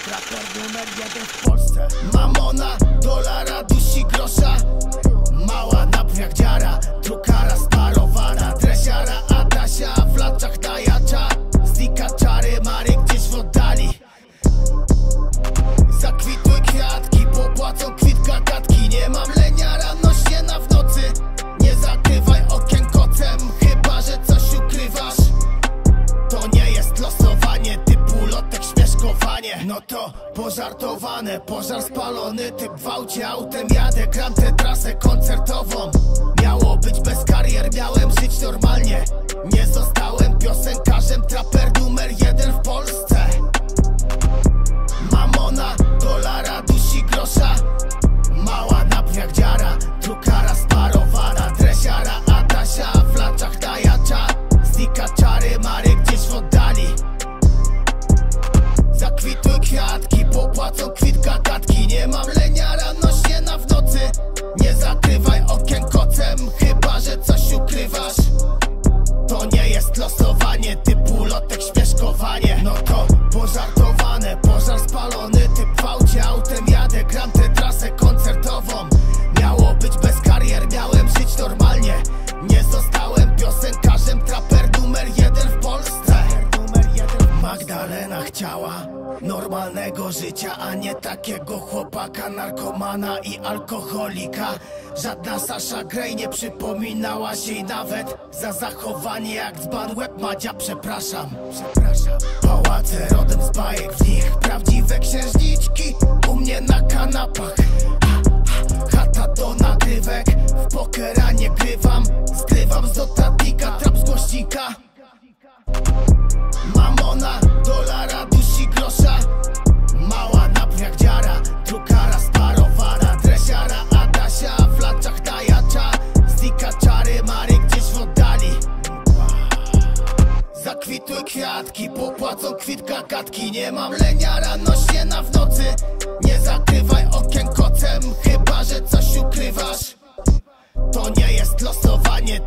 Traper numer 1 w Polsce. Mamona, dolara, dusi grosza. Mała napój jak dziara, drukara sparowana. Dresiara, Adasia, w laczach najacza. Znika czary, mary gdzieś w oddali. Zakwituj kwiatki, popłacą kwitka gadki. Nie mam lenia, rano ściena w nocy. Nie zakrywaj okien kocem, chyba że coś ukrywasz. To nie jest losowanie typu lotek, śmieszkowanie. No to pożartowane, pożar spalony. Typ gwałcie autem jadę, gram tę trasę koncertową. Miało być bez karier, miałem żyć normalnie. Nie zostałem piosenkarzem, traper numer 1 w Polsce. Mamona, dolara, dusi grosza. Mała napój jak dziara, drukara sparowana. Dresiara, Adasia, w laczach najacza. Znika czary, mary gdzieś w oddali. Zakwituj kwiatki, popłacą kwitka gadki. Nie mam lenia, rano ściena w nocy. Nie zakrywaj okien kocem, chyba że coś ukrywasz. To nie jest losowanie typu lotek, śmieszkowanie. No to pożartowane, pożar spalony. Typ gwałcie autem jadę, gram tę trasę koncertową. Miało być bez karier, miałem żyć normalnie. Nie zostałem piosenkarzem, traper numer 1 w Polsce. Magdalena chciała normalnego życia, a nie takiego chłopaka, narkomana i alkoholika. Żadna Sasha Grey nie przypominała się jej nawet. Za zachowanie jak dzban łeb Madzia, przepraszam. Pałace rodem z bajek, w nich prawdziwe księżniczki. U mnie na kanapach chata do nagrywek. W pokera nie grywam, skrywam z notatnika, trap z głośnika. Mamona, dolara, dusi grosza. Mała napój jak dziara, drukara sparowana. Dresiara, Adasia, w laczach najacza. Znika czary, mary gdzieś w oddali. Zakwituj kwiatki, popłacą kwitka gadki. Nie mam lenia, rano ściena w nocy. Nie zakrywaj okien kocem, chyba że coś ukrywasz. To nie jest losowanie.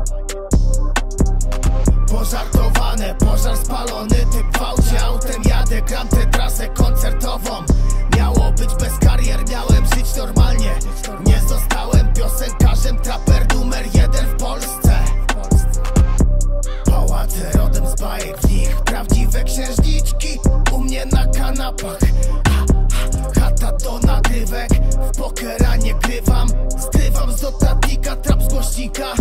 Pożartowane, pożar spalony. Typ gwałcie autem jadę, gram tę trasę koncertową. Miało być bez karier, miałem żyć normalnie. Nie zostałem piosenkarzem, traper numer 1 w Polsce. Pałace rodem z bajek, w nich prawdziwe księżniczki. U mnie na kanapach chata do nagrywek. W pokera nie grywam, skrywam z notatnika, trap z głośnika.